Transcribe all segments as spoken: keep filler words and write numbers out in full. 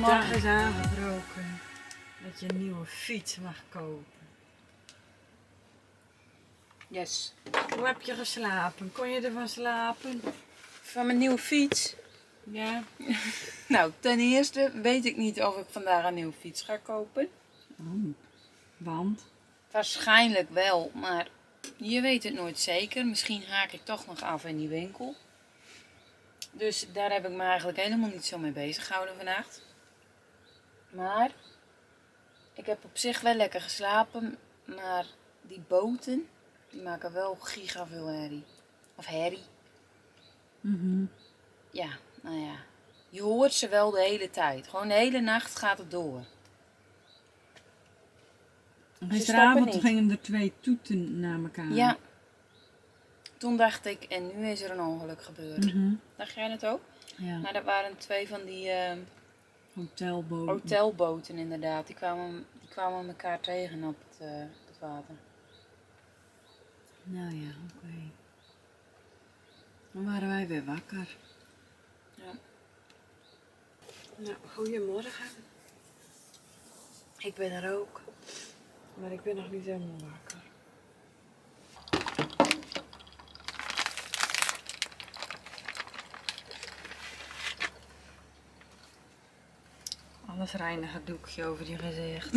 dag is aangebroken dat je een nieuwe fiets mag kopen. Yes. Hoe heb je geslapen? Kon je ervan slapen? Van mijn nieuwe fiets? Ja. Nou, ten eerste weet ik niet of ik vandaag een nieuwe fiets ga kopen. Oh, want? Waarschijnlijk wel, maar je weet het nooit zeker. Misschien haak ik toch nog af in die winkel. Dus daar heb ik me eigenlijk helemaal niet zo mee bezig gehouden vannacht. Maar ik heb op zich wel lekker geslapen, maar die boten, die maken wel giga veel herrie. Of herrie. Mm-hmm. Ja, nou ja. Je hoort ze wel de hele tijd. Gewoon de hele nacht gaat het door. Gisteravond gingen er twee toeten naar elkaar. Ja. Toen dacht ik, en nu is er een ongeluk gebeurd. Mm-hmm. Dacht jij het ook? Ja. Maar dat waren twee van die uh, Hotelboten. hotelboten inderdaad. Die kwamen, die kwamen elkaar tegen op het, uh, het water. Nou ja, oké. Okay. Dan waren wij weer wakker. Ja. Nou, goedemorgen. Ik ben er ook. Maar ik ben nog niet helemaal wakker. Alles reinigen doekje over je gezicht.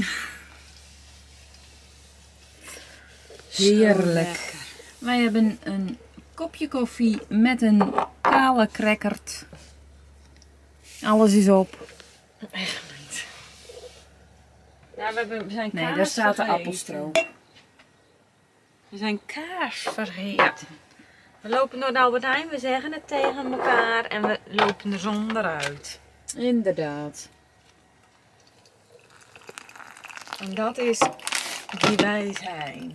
Heerlijk. Wij hebben een kopje koffie met een kale crackert. Alles is op. Echt niet. Ja, we, hebben, we zijn kaas Nee, daar staat de vergeten. appelstroop. We zijn kaas vergeten. We lopen door de Albert Heijn, we zeggen het tegen elkaar en we lopen er zonder uit. Inderdaad. En dat is wie wij zijn.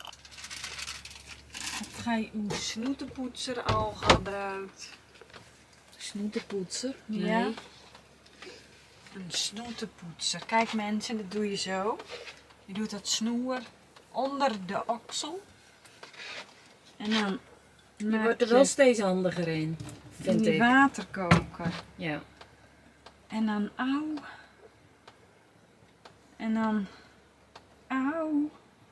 Heb jij uw snoetenpoetser al gebruikt? Snoetenpoetser? Ja. Een snoetenpoetser. Kijk mensen, dat doe je zo. Je doet dat snoer onder de oksel. En dan Je wordt er wel steeds handiger in, vind in die ik. waterkoker. Ja. En dan auw. En dan auw.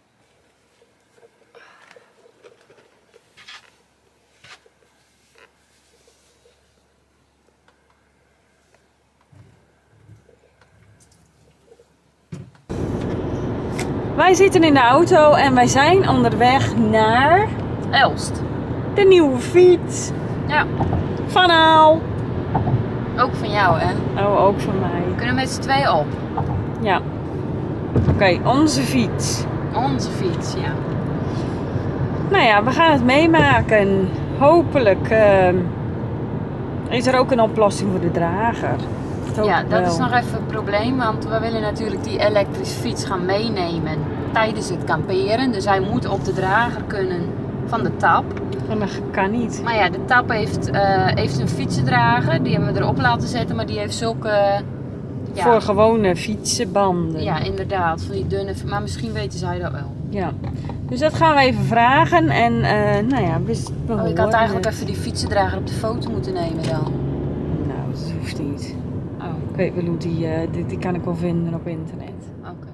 Wij zitten in de auto en wij zijn onderweg naar Elst. de nieuwe fiets Ja. van Aal. Ook van jou, hè? Oh, ook van mij. We kunnen met z'n tweeën op. Ja. Oké, okay, onze fiets. Onze fiets, ja. Nou ja, we gaan het meemaken. Hopelijk uh, is er ook een oplossing voor de drager. Dat Ja, dat wel. is nog even het probleem, want we willen natuurlijk die elektrische fiets gaan meenemen tijdens het kamperen. Dus hij moet op de drager kunnen van de tap. En dat kan niet. Maar ja, de tap heeft, uh, heeft een fietsendrager, die hebben we erop laten zetten, maar die heeft zulke... Uh, ja, voor gewone fietsenbanden. Ja, inderdaad, van die dunne, maar misschien weten zij dat wel. Ja, dus dat gaan we even vragen en uh, nou ja, we, we oh, ik had eigenlijk het. even die fietsendrager op de foto moeten nemen dan. Nou, dat hoeft niet. Oh. Ik weet wel hoe die, uh, die, die kan ik wel vinden op internet. Oké. Okay.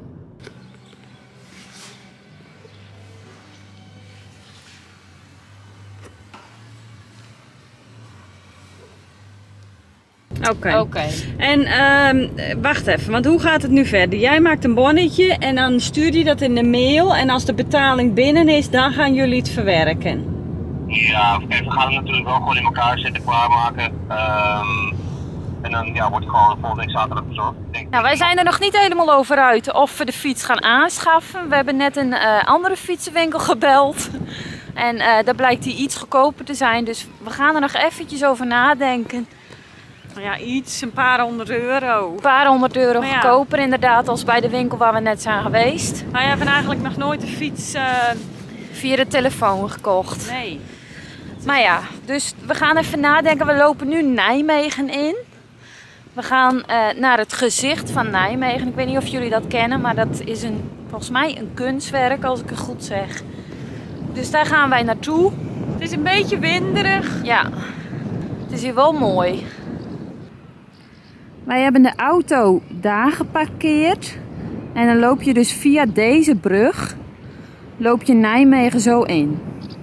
Oké. Okay. Okay. En uh, wacht even, want hoe gaat het nu verder? Jij maakt een bonnetje en dan stuur je dat in de mail. En als de betaling binnen is, dan gaan jullie het verwerken. Ja, okay, we gaan hem natuurlijk wel gewoon in elkaar zetten, klaarmaken. Um, en dan ja, wordt hij gewoon volgende week zaterdag bezorgd. Nou, wij zijn er nog niet helemaal over uit of we de fiets gaan aanschaffen. We hebben net een uh, andere fietsenwinkel gebeld. En uh, daar blijkt die iets goedkoper te zijn. Dus we gaan er nog eventjes over nadenken. Ja, iets, een paar honderd euro. Een paar honderd euro ja. goedkoper inderdaad als bij de winkel waar we net zijn geweest. Wij hebben eigenlijk nog nooit een fiets uh... via de telefoon gekocht. Nee. Maar ja, dus we gaan even nadenken. We lopen nu Nijmegen in. We gaan uh, naar het gezicht van Nijmegen. Ik weet niet of jullie dat kennen, maar dat is een, volgens mij een kunstwerk als ik het goed zeg. Dus daar gaan wij naartoe. Het is een beetje winderig. Ja, het is hier wel mooi. Wij hebben de auto daar geparkeerd. En dan loop je dus via deze brug, loop je Nijmegen zo in.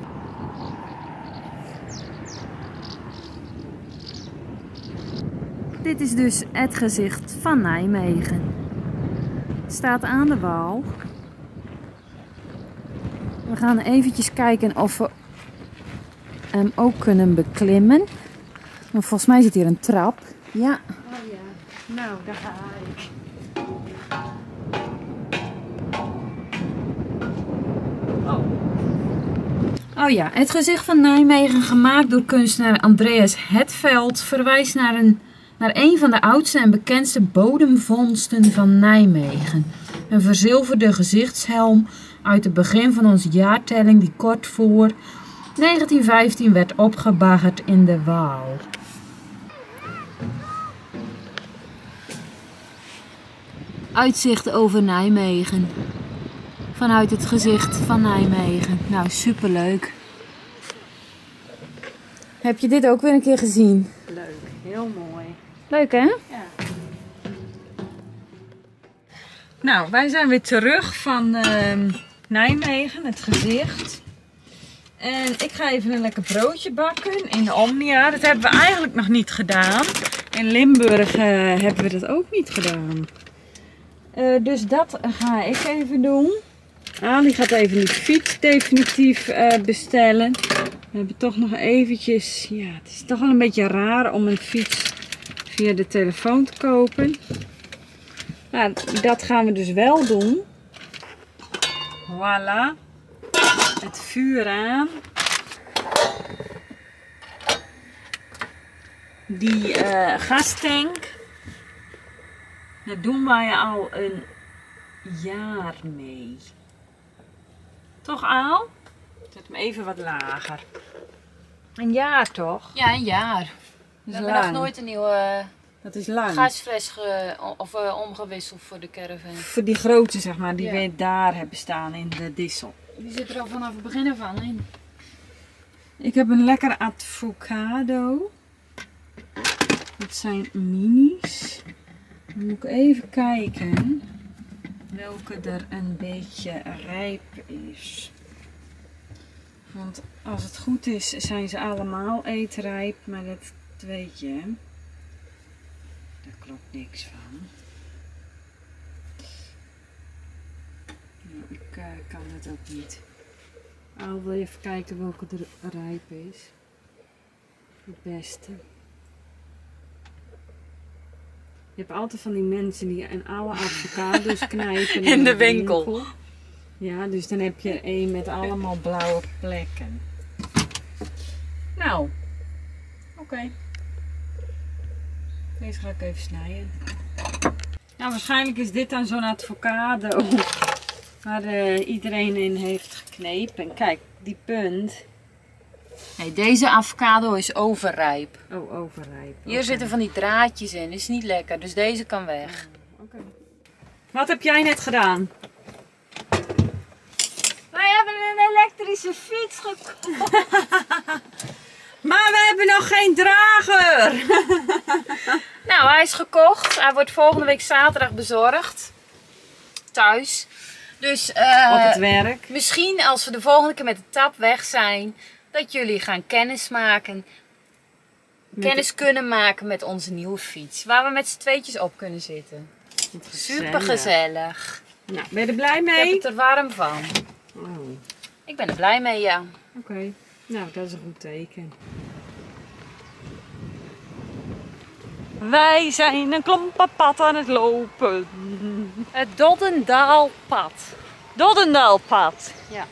Dit is dus het gezicht van Nijmegen. Het staat aan de Waal. We gaan eventjes kijken of we hem ook kunnen beklimmen. Want volgens mij zit hier een trap. Ja. Oh ja, nou daar ga ik. Oh ja, het gezicht van Nijmegen, gemaakt door kunstenaar Andreas Hetveld, verwijst naar een, naar een van de oudste en bekendste bodemvondsten van Nijmegen. Een verzilverde gezichtshelm uit het begin van onze jaartelling die kort voor negentien vijftien werd opgebaggerd in de Waal. Uitzicht over Nijmegen. Vanuit het gezicht van Nijmegen. Nou, superleuk. Heb je dit ook weer een keer gezien? Leuk, heel mooi. Leuk hè? Ja. Nou, wij zijn weer terug van uh, Nijmegen, het gezicht. En ik ga even een lekker broodje bakken in de Omnia. Dat hebben we eigenlijk nog niet gedaan. In Limburg uh, hebben we dat ook niet gedaan. Uh, dus dat ga ik even doen. Ali gaat even de fiets definitief uh, bestellen. We hebben toch nog eventjes... Ja, het is toch wel een beetje raar om een fiets via de telefoon te kopen. Nou, dat gaan we dus wel doen. Voilà. Het vuur aan. Die uh, gastank. Daar doen wij al een jaar mee. Toch Aal? Zet hem even wat lager. Een jaar toch? Ja, een jaar. We hebben nog nooit een nieuwe Dat is lang. gasfles ge, of, uh, omgewisseld voor de caravan. Voor die grote zeg maar, die Ja. we daar hebben staan in de dissel. Die zit er al vanaf het begin af aan in. Ik heb een lekker avocado. Dat zijn minis. Dan moet ik even kijken welke er een beetje rijp is. Want als het goed is, zijn ze allemaal eetrijp, maar dat weet je. Daar klopt niks van. Nou, ik uh, kan het ook niet. Al wil je even kijken welke er rijp is. Het beste. Je hebt altijd van die mensen die in alle avocado's knijpen In de winkel. Ja, dus dan heb je er een met allemaal blauwe plekken. Nou, oké. Okay. Deze ga ik even snijden. Nou, waarschijnlijk is dit dan zo'n avocado waar uh, iedereen in heeft geknepen. Kijk, die punt. Nee, deze avocado is overrijp. Oh, overrijp. Hier okay. zitten van die draadjes in, is niet lekker, dus deze kan weg. Oh, okay. Wat heb jij net gedaan? Wij hebben een elektrische fiets gekocht. Maar we hebben nog geen drager. Nou, hij is gekocht. Hij wordt volgende week zaterdag bezorgd. Thuis. Dus uh, op het werk. Misschien als we de volgende keer met de tap weg zijn, dat jullie gaan kennis maken. Met kennis de... kunnen maken met onze nieuwe fiets. Waar we met z'n tweetjes op kunnen zitten. Super gezellig. Nou, ben je er blij mee? Ik heb het er warm van. Oh. Ik ben er blij mee, ja. Oké, okay. Nou dat is een goed teken. Wij zijn een klompenpad aan het lopen. Het Doddendaalpad. Doddendaalpad. Ja.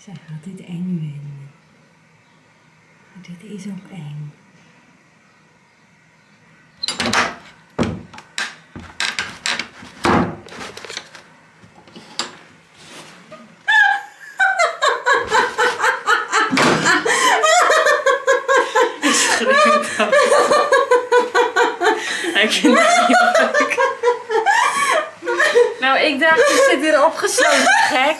Zij gaat dit eng vinden. Maar dit is ook eng. Ik vind het niet leuk. Nou, ik dacht, ik zit hier opgesloten, gek.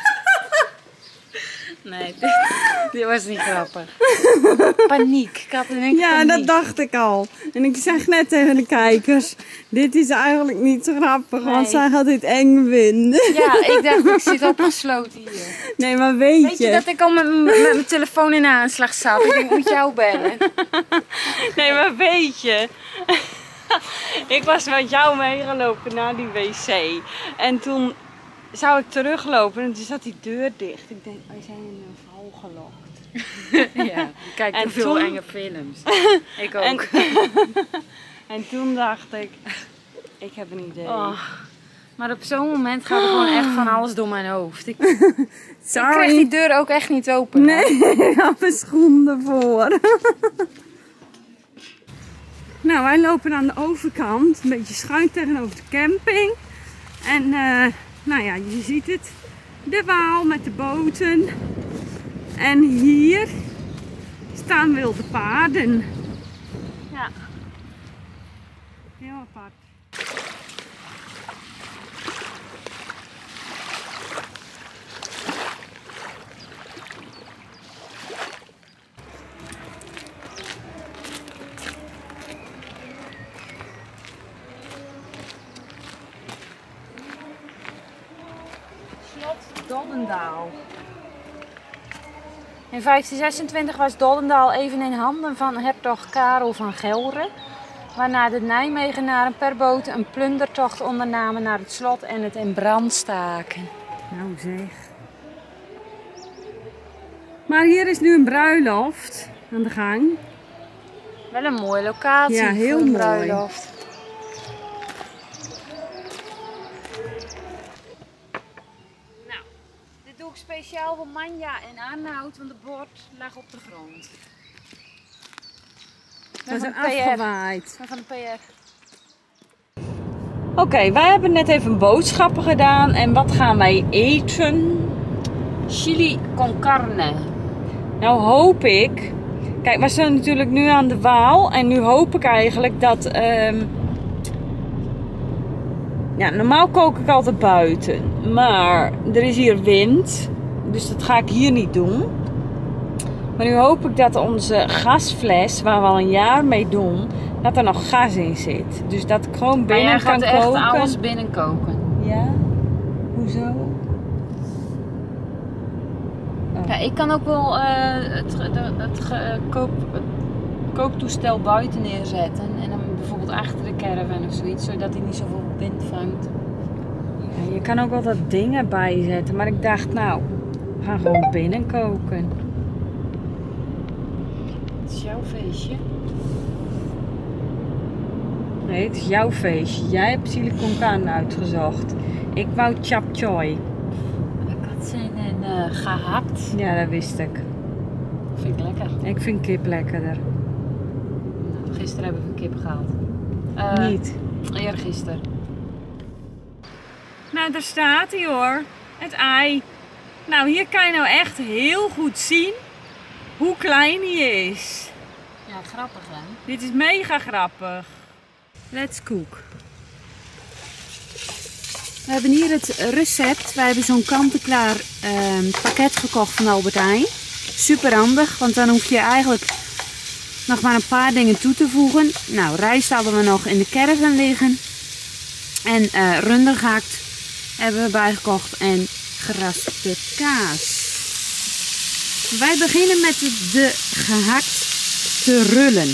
Nee, dit, dit was niet grappig. Paniek, ik had een paniek. Ja, dat dacht ik al. En ik zeg net tegen de kijkers, dit is eigenlijk niet zo grappig, Nee. want zij gaat dit eng vinden. Ja, ik dacht, ik zit opgesloten hier. Nee, maar weet, Weet je dat ik al met, m- met mijn telefoon in de aanslag zat? Ik denk, ik moet jou bellen. Nee, maar weet je. Ik was met jou meegelopen naar die wc. En toen zou ik teruglopen en toen zat die deur dicht. Ik denk, wij zijn in een val gelokt. Ja, ik kijk En te veel toen- enge films. Ik ook. En, en toen dacht ik, ik heb een idee. Oh, maar op zo'n moment gaat er gewoon echt van alles door mijn hoofd. Ik, ik Sorry. krijg die deur ook echt niet open. hè? Nee, ik had mijn schoen ervoor. Nou, wij lopen aan de overkant, een beetje schuin tegenover de camping. En uh, nou ja, je ziet het, de Waal met de boten. En hier staan wilde paarden. Ja. Heel apart. Slot Doddendaal. In vijftien zesentwintig was Doddendaal even in handen van hertog Karel van Gelre, waarna de Nijmegenaren per boot een plundertocht ondernamen naar het slot en het in brand staken. Nou zeg. Maar hier is nu een bruiloft aan de gang. Wel een mooie locatie Ja, heel voor een mooi. bruiloft. Nou, dit doe ik speciaal voor Manja en Arnoud, want de bord lag op de grond. We zijn van de P R. afgewaaid. Van de P R. Oké, wij hebben net even boodschappen gedaan. En wat gaan wij eten? Chili con carne. Nou hoop ik... Kijk, we zijn natuurlijk nu aan de Waal. En nu hoop ik eigenlijk dat... ehm, ja, normaal kook ik altijd buiten. Maar er is hier wind. Dus dat ga ik hier niet doen. Maar nu hoop ik dat onze gasfles, waar we al een jaar mee doen, dat er nog gas in zit. Dus dat ik gewoon Maar binnen jij kan gaat echt koken. alles binnen koken. Ja? Hoezo? Ja, ik kan ook wel eh, het, ge- de- het, ge- eh, koop, het kooktoestel buiten neerzetten. En dan bijvoorbeeld achter de caravan of zoiets, zodat hij niet zoveel wind vangt. Ja, je kan ook wel wat dingen bijzetten. Maar ik dacht, nou, we gaan gewoon binnen koken. Het is jouw feestje. Nee, het is jouw feestje. Jij hebt silicon carne uitgezocht. Ik wou chap choy. Ik had zin in eh, gehakt. Ja, dat wist ik. Vind ik lekker. Ik vind kip lekkerder. Nou, gisteren hebben we een kip gehaald. Eh, Niet. Eergisteren. Nou, daar staat hij hoor. Het ei. Nou, hier kan je nou echt heel goed zien hoe klein hij is. Ja, grappig hè? Dit is mega grappig. Let's cook. We hebben hier het recept. Wij hebben zo'n kant-en-klaar eh, pakket gekocht van Albert Heijn. Super handig, want dan hoef je eigenlijk nog maar een paar dingen toe te voegen. Nou, rijst hadden we nog in de caravan liggen. En uh, rundergehakt hebben we bijgekocht en geraspte kaas. Wij beginnen met de gehakt te rullen.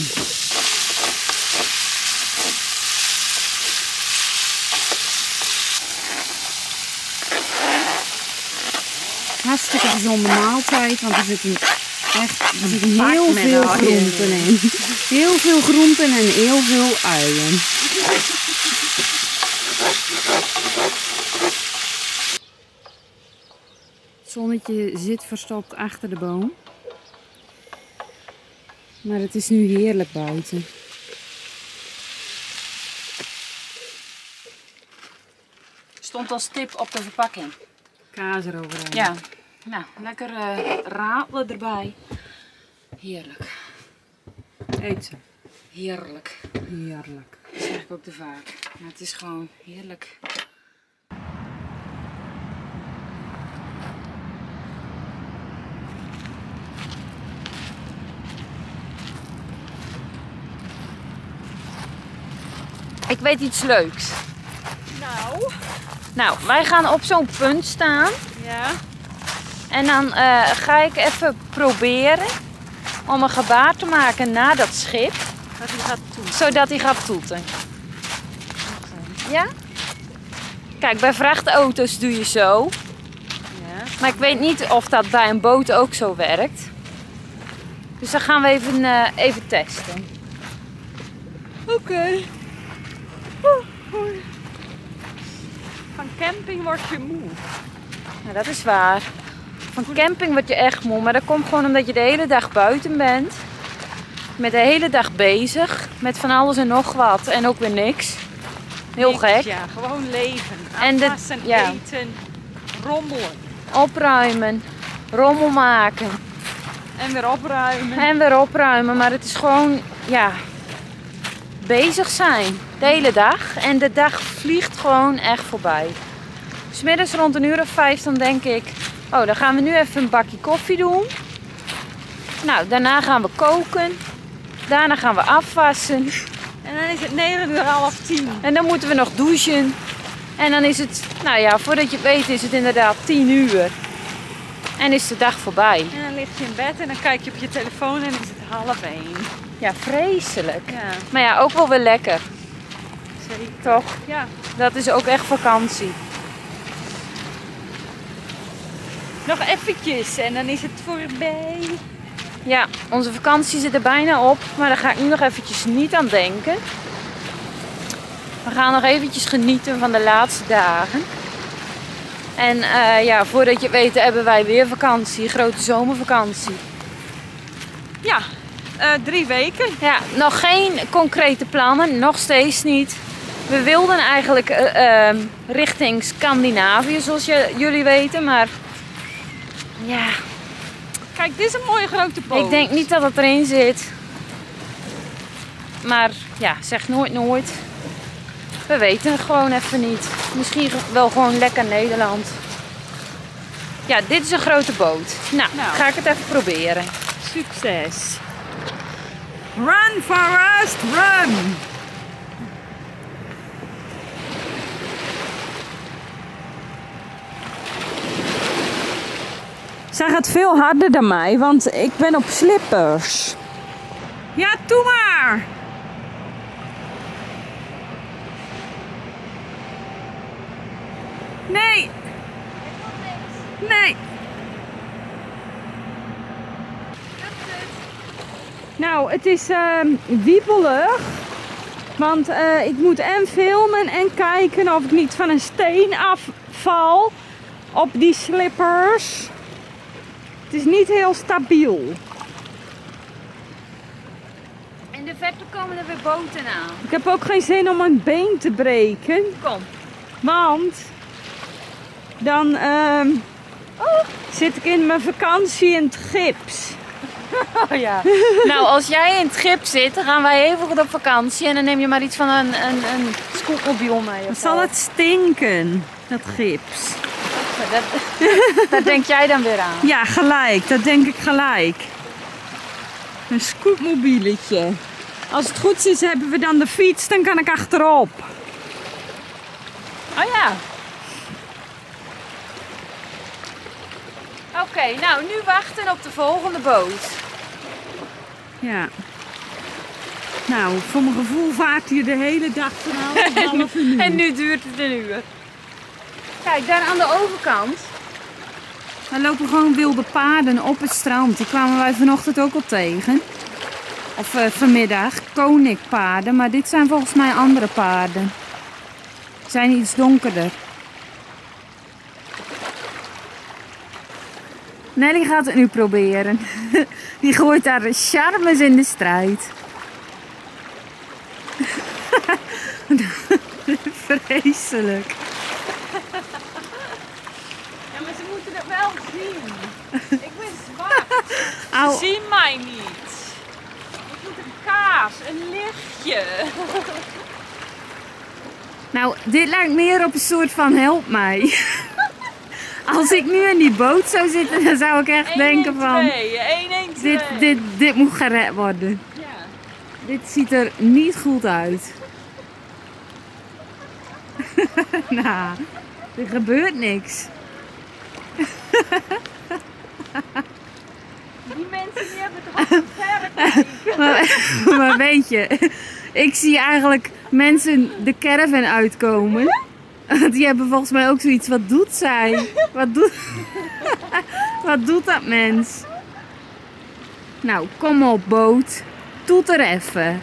Hartstikke gezonde maaltijd, want er zitten echt er zitten heel met veel uien. groenten in. Heel veel groenten en heel veel uien. zonnetje zit verstopt achter de boom. Maar het is nu heerlijk buiten. Stond als tip op de verpakking. Kaas eroverheen. Ja, nou, lekker uh, radelen erbij. Heerlijk. Eet ze. Heerlijk. Heerlijk. Dat zeg ik ook te vaak. Maar het is gewoon heerlijk. Ik weet iets leuks. Nou. Nou, wij gaan op zo'n punt staan. Ja. En dan uh, ga ik even proberen om een gebaar te maken naar dat schip. Dat hij gaat toeten. Zodat hij gaat toeten. Ja? Kijk, bij vrachtauto's doe je zo. Ja. Maar ik weet niet of dat bij een boot ook zo werkt. Dus dat gaan we even, uh, even testen. Oké. Okay. Van camping word je moe. Nou, dat is waar. Van camping word je echt moe. Maar dat komt gewoon omdat je de hele dag buiten bent. Met de hele dag bezig. Met van alles en nog wat. En ook weer niks. Heel Niks, gek. Ja, gewoon leven. En de- Aanpassen, ja. eten, rommelen. Opruimen. Rommel maken. En weer opruimen. En weer opruimen. Maar het is gewoon, ja, bezig zijn. De hele dag. En de dag vliegt gewoon echt voorbij. 'S middags rond een uur of vijf dan denk ik, oh, dan gaan we nu even een bakje koffie doen. Nou, daarna gaan we koken. Daarna gaan we afwassen. En dan is het negen uur half tien. En dan moeten we nog douchen. En dan is het, nou ja, voordat je het weet is het inderdaad tien uur. En is de dag voorbij. En dan lig je in bed en dan kijk je op je telefoon en is het half één. Ja, vreselijk. Ja, Maar ja, ook wel weer lekker. zeker. Toch? Ja. Dat is ook echt vakantie. Nog eventjes en dan is het voorbij. Ja, onze vakantie zit er bijna op. Maar daar ga ik nu nog eventjes niet aan denken. We gaan nog eventjes genieten van de laatste dagen. En uh, ja, voordat je het weet hebben wij weer vakantie. Grote zomervakantie. Ja, uh, drie weken. Ja, nog geen concrete plannen. Nog steeds niet. We wilden eigenlijk uh, uh, richting Scandinavië, zoals je, jullie weten. Maar ja, Kijk, dit is een mooie grote boot. ik denk niet dat het erin zit. Maar ja, zeg nooit nooit. We weten het gewoon even niet. Misschien wel gewoon lekker Nederland. Ja, dit is een grote boot. Nou, Nou. ga ik het even proberen. Succes. Run, Forrest, run! Zij gaat veel harder dan mij, want ik ben op slippers. Ja, doe maar! Nee! Nee! Nou, het is uh, wiebelig. Want uh, ik moet en filmen en kijken of ik niet van een steen afval op die slippers. Het is niet heel stabiel. In de verte komen er weer boten aan. Ik heb ook geen zin om een been te breken. Kom. Want dan uh, oh, zit ik in mijn vakantie in het gips. Oh ja. Nou, als jij in het gips zit, dan gaan wij even goed op vakantie. En dan neem je maar iets van een, een, een scootmobiel mee. Dan of zal zo. het stinken, dat gips. Dat, daar denk jij dan weer aan. Ja, gelijk. Dat denk ik gelijk. Een scootmobieletje. Als het goed is, hebben we dan de fiets, dan kan ik achterop. Oh ja. Oké, okay, nou nu wachten op de volgende boot. Ja. Nou, voor mijn gevoel vaart hier de hele dag van een half uur. En nu duurt het een uur. Kijk, daar aan de overkant. Daar lopen gewoon wilde paarden op het strand. Die kwamen wij vanochtend ook al tegen. Of uh, vanmiddag. Koninkpaarden. Maar dit zijn volgens mij andere paarden. Ze zijn iets donkerder. Nelly gaat het nu proberen. Die gooit haar charmes in de strijd. Vreselijk. Ja, maar ze moeten het wel zien. Ik ben zwart. Au. Ze zien mij niet. Ik moet een kaas, een lichtje. Nou, dit lijkt meer op een soort van help mij. Als ik nu in die boot zou zitten, dan zou ik echt denken van... één één twee. Dit, dit, dit moet gered worden. Ja. Dit ziet er niet goed uit. Nou, er gebeurt niks. Die mensen die hebben toch ook een verrekijker. Maar, maar weet je, ik zie eigenlijk mensen de caravan uitkomen. Die hebben volgens mij ook zoiets. Wat doet zij? Wat doet, wat doet dat mens? Nou, kom op boot. Toeter even.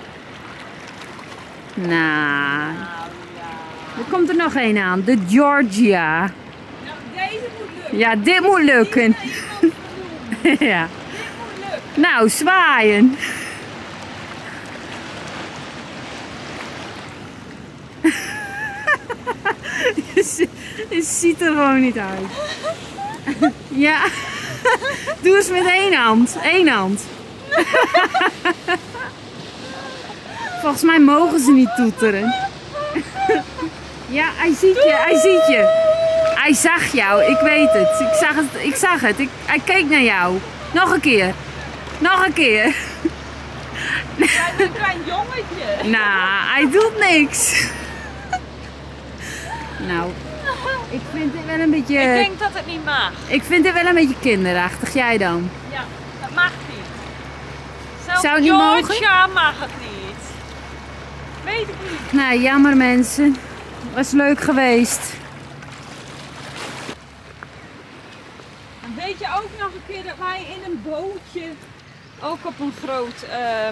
Nou, er komt er nog één aan. De Georgia. Nou, deze moet lukken. Ja, dit moet lukken. Ja. Nou, zwaaien. Het ziet er gewoon niet uit. Ja. Doe eens met één hand. Eén hand. Volgens mij mogen ze niet toeteren. Ja, hij ziet je. Hij ziet je. Hij zag jou. Ik weet het. Ik zag het. Ik zag het. Ik, hij keek naar jou. Nog een keer. Nog een keer. Hij is een klein jongetje. Nou, hij doet niks. Nou, ik vind dit wel een beetje... Ik denk dat het niet mag. Ik vind dit wel een beetje kinderachtig. Jij dan? Ja, dat mag niet. Zelfs Zou het niet mogen? Georgia mag het niet. Weet ik niet. Nou, jammer mensen. Was leuk geweest. En weet je ook nog een keer dat wij in een bootje, ook op een groot... ehm,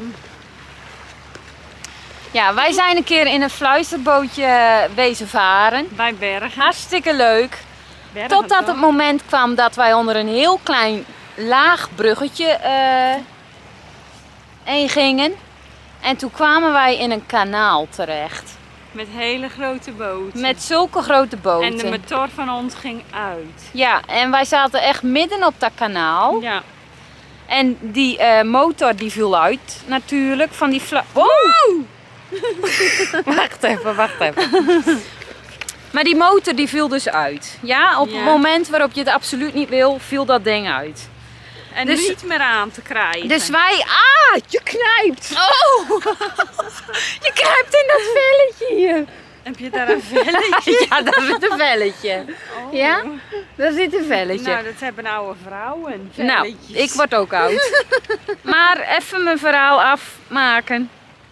Ja, wij zijn een keer in een fluisterbootje wezen varen. bij Bergen. Hartstikke leuk. Bergen Totdat toch? het moment kwam dat wij onder een heel klein laag bruggetje eh heen gingen. En toen kwamen wij in een kanaal terecht. Met hele grote boten. Met zulke grote boten. En de motor van ons ging uit. Ja, en wij zaten echt midden op dat kanaal. Ja. En die eh, motor die viel uit natuurlijk. Van die fla... Oh! Wacht even, wacht even. Maar die motor die viel dus uit. Ja, op Ja. het moment waarop je het absoluut niet wil, viel dat ding uit. En Dus- niet meer aan te krijgen. Dus wij... Ah, je knijpt! Oh! Je knijpt in dat velletje hier. Heb je daar een velletje? Ja, daar zit een velletje. Oh. Ja? Daar zit een velletje. Nou, dat hebben oude vrouwen. Nou, velletjes. ik word ook oud. Maar even mijn verhaal afmaken.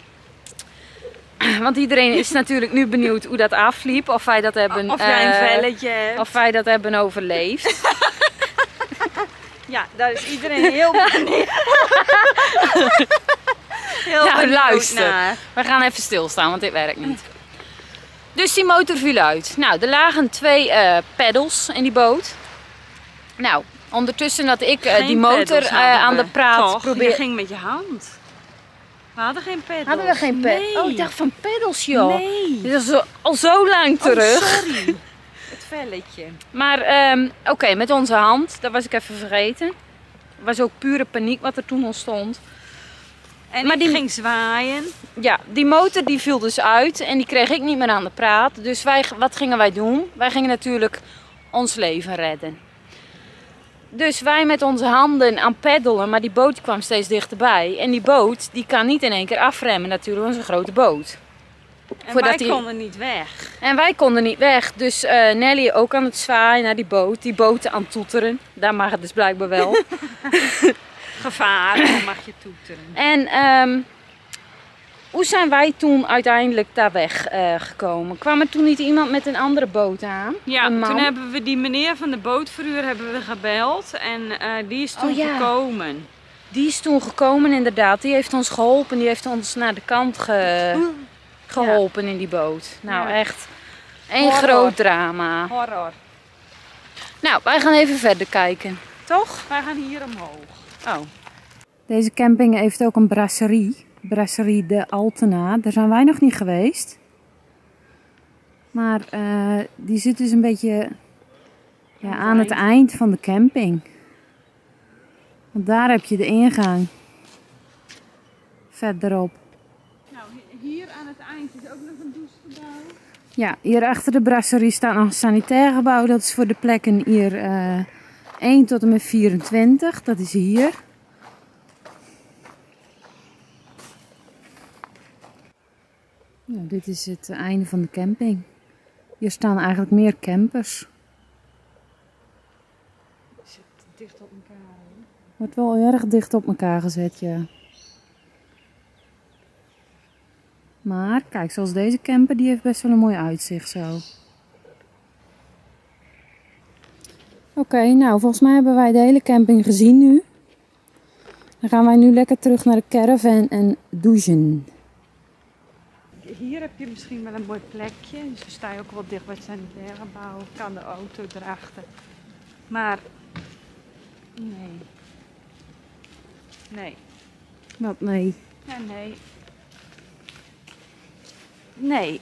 Want iedereen is natuurlijk nu benieuwd hoe dat afliep. Of wij dat hebben, Of jij een eh, velletje hebt. of wij dat hebben overleefd. Ja, daar is iedereen heel benieuwd. heel Nou, benieuwd luister. naar. We gaan even stilstaan, want dit werkt niet. Dus die motor viel uit. Nou, er lagen twee eh peddels in die boot. Nou, ondertussen dat ik eh, Geen die motor peddels eh, hadden aan we. de praat Toch? Je probeerde... ging met je hand. We hadden geen peddels. Hadden we geen peddels? Nee. Oh, ik dacht van peddels, joh. Nee. Dit is al- al zo lang terug. Oh, sorry. Het velletje. Maar ehm, oké, met onze hand, dat was ik even vergeten. Het was ook pure paniek wat er toen ontstond. En Maar ik die- ging zwaaien. Ja, die motor die viel dus uit en die kreeg ik niet meer aan de praat. Dus wij, wat gingen wij doen? Wij gingen natuurlijk ons leven redden. Dus wij met onze handen aan peddelen, maar die boot kwam steeds dichterbij. En die boot die kan niet in één keer afremmen natuurlijk, want het is een grote boot. En Voordat wij die- konden niet weg. En wij konden niet weg, dus eh, Nelly ook aan het zwaaien naar die boot. Die boot aan het toeteren, daar mag het dus blijkbaar wel. Gevaar, dan mag je toeteren. En ehm, hoe zijn wij toen uiteindelijk daar weg eh, gekomen? Kwam er toen niet iemand met een andere boot aan? Ja, Een man? toen hebben we die meneer van de bootverhuur hebben we gebeld en eh, die is toen Oh, ja. gekomen. Die is toen gekomen inderdaad. Die heeft ons geholpen. Die heeft ons naar de kant ge- geholpen in die boot. Nou Ja. echt een Horror. groot drama. Horror. Nou, wij gaan even verder kijken. Toch? Wij gaan hier omhoog. Oh. Deze camping heeft ook een brasserie. Brasserie de Altena. Daar zijn wij nog niet geweest. Maar uh, die zit dus een beetje ja, aan het eind van de camping. Want daar heb je de ingang. Verderop. Nou, hier aan het eind is ook nog een douchegebouw. Ja, hier achter de brasserie staat nog een sanitair gebouw. Dat is voor de plekken hier uh, één tot en met vierentwintig. Dat is hier. Nou, dit is het einde van de camping. Hier staan eigenlijk meer campers. Het zit dicht op elkaar. Hè? Wordt wel erg dicht op elkaar gezet, ja. Maar kijk, zoals deze camper, die heeft best wel een mooi uitzicht zo. Oké, okay, nou volgens mij hebben wij de hele camping gezien nu. Dan gaan wij nu lekker terug naar de caravan en douchen. Hier heb je misschien wel een mooi plekje. Dus dan sta je ook wel dicht bij het sanitaire gebouw. Kan de auto erachter. Maar nee. Nee. Wat nee? Ja, nee. Nee.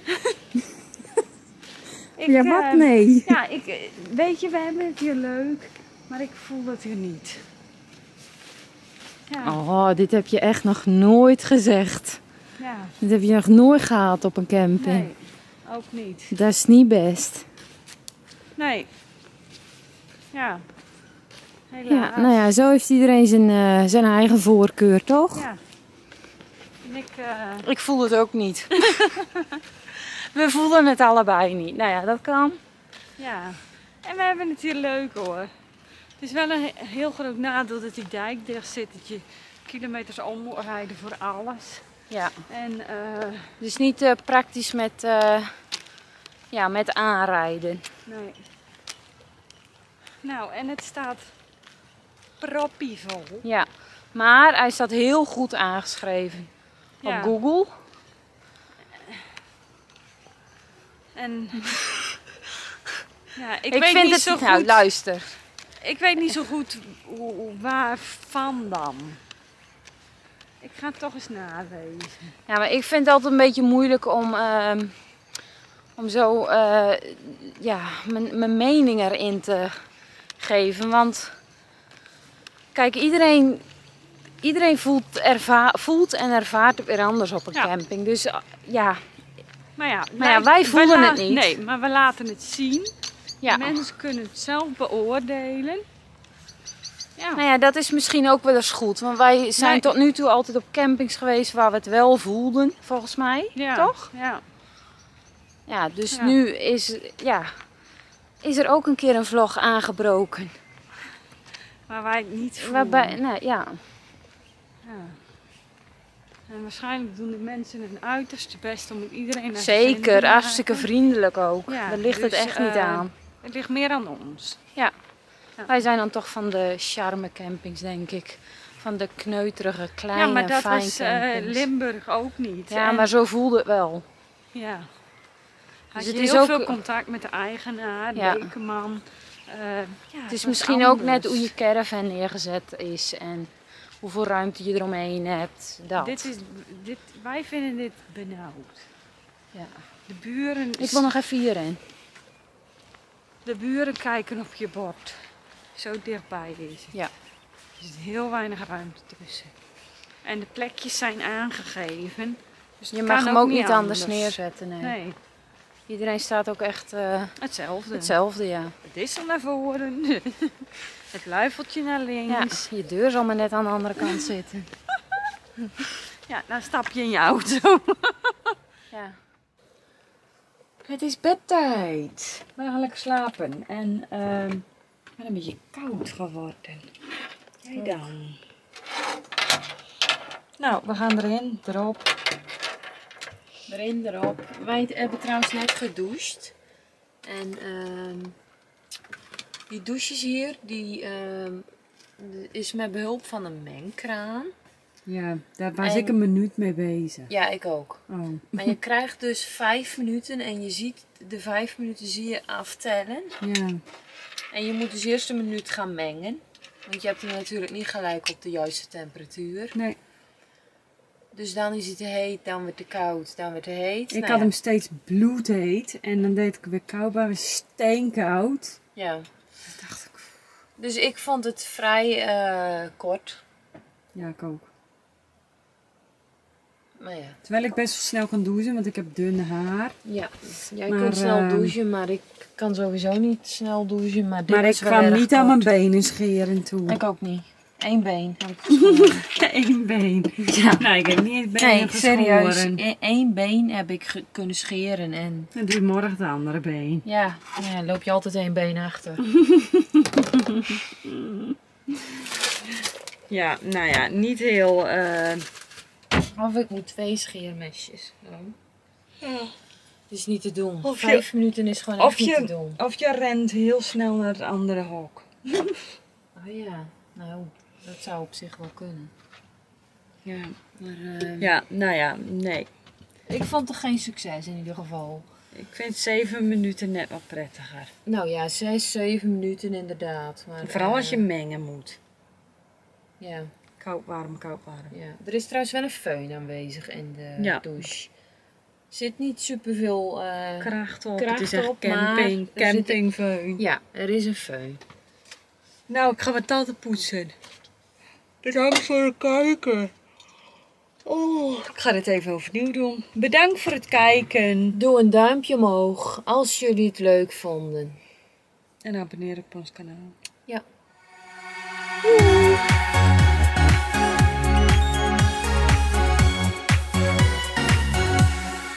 ik, ja, wat uh, nee? Ja, ik, weet je, we hebben het hier leuk. Maar ik voel het hier niet. Ja. Oh, dit heb je echt nog nooit gezegd. Ja. Dit heb je nog nooit gehad op een camping. Nee, ook niet. Dat is niet best. Nee. Ja. Helaas. Ja, nou ja, zo heeft iedereen zijn, uh, zijn eigen voorkeur, toch? Ja. En ik, uh... ik voel het ook niet. We voelen het allebei niet. Nou ja, dat kan. Ja. En we hebben het hier leuk hoor. Het is wel een heel groot nadeel dat die dijk dicht zit. Dat je kilometers om moet rijden voor alles. Ja. En, uh... dus niet uh, praktisch met, uh, ja, met aanrijden. Nee. Nou, en het staat proppievol. Ja, maar hij staat heel goed aangeschreven ja. op Google. En ja, ik, ik weet vind niet het zo goed. Nou, luister. Ik weet niet zo goed waarvan dan. Ik ga het toch eens nalezen. Ja, maar ik vind het altijd een beetje moeilijk om, uh, om zo uh, ja, mijn mening erin te geven. Want kijk, iedereen, iedereen voelt, erva voelt en ervaart het weer anders op een ja. camping. Dus uh, ja, maar ja, maar ja wij voelen wij het niet. Nee, maar we laten het zien. Ja. Mensen kunnen het zelf beoordelen. Ja. Nou ja, dat is misschien ook wel eens goed. Want wij zijn nee. tot nu toe altijd op campings geweest waar we het wel voelden, volgens mij. Ja. Toch? Ja. Ja, dus ja. nu is, ja, is er ook een keer een vlog aangebroken. Waar wij het niet voelen. Waarbij, nou, ja. ja. En waarschijnlijk doen de mensen hun uiterste best om iedereen naar Zeker, hartstikke vriendelijk ook. Ja, Daar ligt dus, het echt uh, niet aan. Het ligt meer aan ons. Ja. Ja. Wij zijn dan toch van de charme campings, denk ik. Van de kneuterige, kleine, ja, maar dat fijn was uh, Limburg ook niet. Ja, en... maar zo voelde het wel. Ja. Had dus je het is heel ook veel contact met de eigenaar, ja. Bekerman. Uh, ja, het is het misschien anders. ook net hoe je caravan neergezet is en hoeveel ruimte je eromheen hebt. Dat. Dit is, dit, wij vinden dit benauwd. Ja. De buren... Ik wil nog even hierin. De buren kijken op je bord. Zo dichtbij is het. Ja. Er zit heel weinig ruimte tussen. En de plekjes zijn aangegeven. Dus je mag hem ook niet anders, anders neerzetten. Nee. nee. Iedereen staat ook echt uh, hetzelfde. Hetzelfde, ja. Het dissel naar voren. Het luifeltje naar links. Ja, je deur zal maar net aan de andere kant zitten. Ja, dan stap je in je auto. Ja. Het is bedtijd. We gaan lekker slapen. En uh, ik ben een beetje koud geworden. Jij dan? Nou, we gaan erin, erop. Erin, erop. Wij hebben trouwens net gedoucht. En uh, die douches hier, die uh, is met behulp van een mengkraan. Ja, daar was En- ik een minuut mee bezig. Ja, ik ook. Oh. Maar je krijgt dus vijf minuten en je ziet de vijf minuten zie je aftellen. Ja. En je moet dus eerst een minuut gaan mengen. Want je hebt hem natuurlijk niet gelijk op de juiste temperatuur. Nee, Dus dan is het te heet, dan weer te koud, dan weer te heet. ik Nou had ja. hem steeds bloedheet. En dan deed ik weer koud, maar weer steenkoud. Ja. Dan dacht ik, Dus ik vond het vrij eh, kort. ja, ik ook. Maar ja. Terwijl ik best wel snel kan douchen, want ik heb dunne haar. Ja, jij Maar, kunt snel ehm, douchen, maar ik kan sowieso niet snel douchen. Maar, dit Maar ik is wel kwam erg niet aan mijn kort. benen scheren toe. Ik ook niet. Eén been heb ik geschoren. Eén been. Ja. Nou, ik heb niet eens benen Nee, serieus. geschoren. E- Eén been heb ik ge- kunnen scheren en Dan doe ik morgen het andere been. ja, nou ja, loop je altijd één been achter. Ja, nou ja, niet heel... eh, Of ik moet twee scheermesjes. Ja. Het is niet te doen. Of je- Vijf minuten is gewoon Of echt niet je- te doen. Of je rent heel snel naar het andere hok. Oh ja, nou, dat zou op zich wel kunnen. Ja. Maar eh, Ja, nou ja, nee. ik vond het geen succes in ieder geval. Ik vind zeven minuten net wat prettiger. Nou ja, zes, zeven minuten inderdaad. Maar, Vooral als eh, je mengen moet. Ja, Koud, warm, koud, warm. ja. Er is trouwens wel een föhn aanwezig in de Ja. douche. Er zit niet superveel... eh Kracht op. Kracht het is echt op, maar camping, er zit- campingveun. Ja, er is een föhn. Nou, ik ga mijn tanden poetsen. Bedankt voor het kijken. Oh, ik ga dit even overnieuw doen. Bedankt voor het kijken. Doe een duimpje omhoog als jullie het leuk vonden. En abonneer op ons kanaal. Ja. Doei.